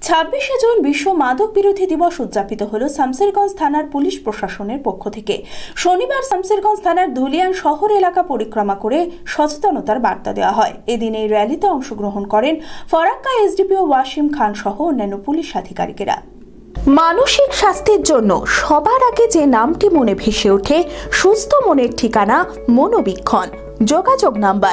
26শে June বিশ্ব মাদক বিরোধী দিবস উদযাপিত হল শামসেরগঞ্জ থানার পুলিশ প্রশাসনের পক্ষ থেকে। শনিবার শামসেরগঞ্জ থানার ধুলিয়ান শহর এলাকা পরিক্রমা করে সচেতনতার বার্তা দেওয়া হয়। এদিন এই র্যালিতে অংশগ্রহণ করেন ফরাক্কা এসডিপিও ওয়াসিম খান সহ অন্যান্য পুলিশ আধিকারিকেরা। মানসিক স্বাস্থ্যের জন্য সবার আগে যে নামটি মনে ভেসে ওঠে, সুস্থ মনের ঠিকানা মনোবীক্ষণ। যোগাযোগ নাম্বার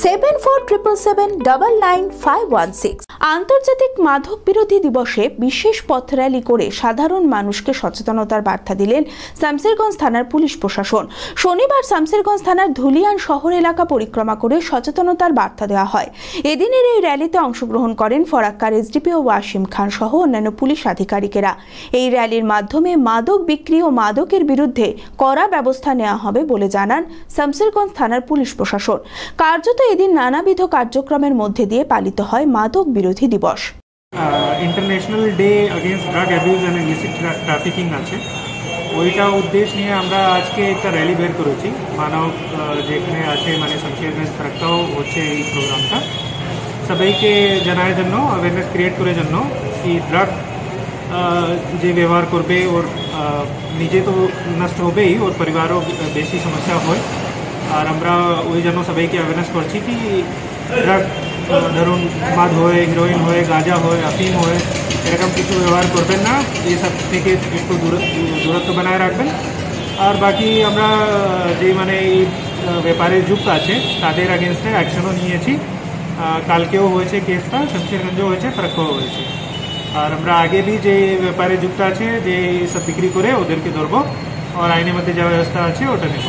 7477799516। আন্তর্জাতিক মাদক বিরোধী দিবসে বিশেষ পথ র্যালি করে সাধারণ মানুষকে সচেতনতার বার্তা দিলেন শামসেরগঞ্জ থানার পুলিশ প্রশাসন। শনিবার শামসেরগঞ্জ থানার ধুলিয়ান শহর এলাকা পরিক্রমা করে সচেতনতার বার্তা দেওয়া হয়। এদিনের এই র্যালিতে অংশগ্রহণ করেন ফরাক্কার এসডিপিও ওয়াসিম খান সহ অন্যান্য পুলিশ আধিকারিকেরা। এই র্যালির মাধ্যমে মাদক বিক্রি ও মাদকের বিরুদ্ধে কড়া ব্যবস্থা নেওয়া হবে বলে জানান শামসেরগঞ্জ থানার পুলিশ প্রশাসন। কার্যত এদিন নানাবিধ কার্যক্রমের মধ্যে দিয়ে পালিত হয় মাদক বিরোধী দিবস। International day against drug abuse and illicit trafficking আছে, ওইটা উদ্দেশ্য নিয়ে আমরা আজকে একটা র্যালি বের করেছি। মানব যেখানে আছে মানে শামসেরগঞ্জ ফারাক্কাও হচ্ছে এই প্রোগ্রামটা সবাইকে জানার জন্য, অ্যাওয়ারনেস ক্রিয়েট করার জন্য কি ড্রাগ যে ব্যবহার করবে ওর নিজে তো নষ্ট হবেই, ওর পরিবারও বেশি সমস্যা হয়। আর আমরা ওই জন্য সবাইকে অ্যাওয়ারনেস করছি কি ড্রাগ ধরুন মদ হয়, হিরোইন হয়, গাঁজা হয়, আফিম হয়, এরকম কিছু ব্যবহার করবেন না। এই সব থেকে একটু দূরত্ব বানায় রাখবেন। আর বাকি আমরা যে মানে এই ব্যাপারে যুক্ত আছে তাদের আগেনস্টে অ্যাকশনও নিয়েছি। কালকেও হয়েছে কেসটা, শামসেরগঞ্জেও হয়েছে, ফারাক্কাও হয়েছে। আর আমরা আগে भी যে ব্যাপারে যুক্ত আছে যে সব বিক্রি করে ওদেরকে ধরবো আর আইনের মধ্যে যা ব্যবস্থা আছে ওটা নেব।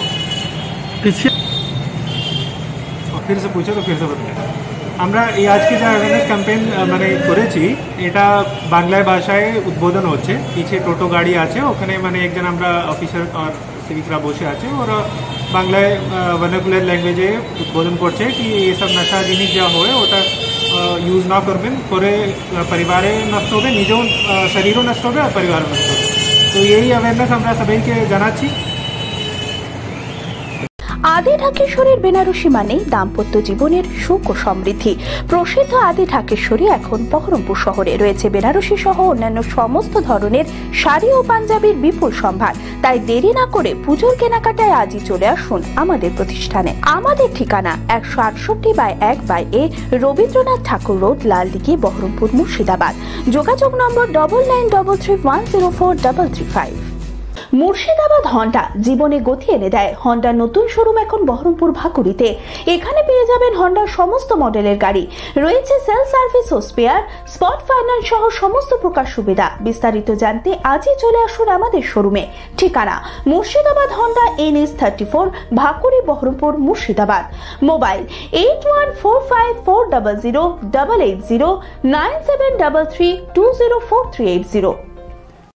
फिर से पूछो तो फिर से बताएं। আমরা এই আজকে যে অ্যাওয়ারনেস ক্যাম্পেইন মানে করেছি এটা বাংলায় ভাষায় উদ্বোধন হচ্ছে। পিছে টোটো গাড়ি আছে, ওখানে মানে একজন আমরা অফিসার আর সিভিকরা বসে আছে, ওরা বাংলায় ভার্নাকুলার ল্যাঙ্গুয়েজে উদ্বোধন করছে কি এইসব নেশা জিনিস যা হয় ওটা ইউজ না করবেন, করে পরিবারে নষ্ট হবে, নিজেও শরীরও নষ্ট হবে আর পরিবারও নষ্ট হবে। তো এই অ্যাওয়ারনেস আমরা সবাইকে জানাচ্ছি। আদি ঢাকেশ্বরীর বেনারসি মানেই দাম্পত্য জীবনের সুখ ও সমৃদ্ধি। প্রসিদ্ধ আদি ঢাকেশ্বরী এখন বহরমপুর শহরে রয়েছে বেনারসি সহ অন্যান্য সমস্ত ধরনের শাড়ি ও পাঞ্জাবির বিপুল সম্ভার। তাই দেরি না করে পুজোর কেনাকাটায় আজই চলে আসুন আমাদের প্রতিষ্ঠানে। আমাদের ঠিকানা 168/1/A রবীন্দ্রনাথ ঠাকুর রোড, লালদিঘি, বহরমপুর, মুর্শিদাবাদ। যোগাযোগ নম্বর 9933104335। মুর্শিদাবাদ হন্ডা জীবনে গতি এনে দেয়। হন্ডার নতুন শোরুম এখন বহরমপুর ভাকুরিতে। এখানে পেয়ে যাবেন হন্ডার সমস্ত মডেলের গাড়ি, রয়েছে সেলফ সার্ভিস ও স্পেয়ার, স্পট ফাইন্যান্স সহ সমস্ত প্রকার সুবিধা। বিস্তারিত জানতে আজই চলে আসুন আমাদের শোরুমে। ঠিকানা Murshidabad Honda NS34 Bhakuri, Baharampur, Murshidabad. Mobile 8145400880 9733204380।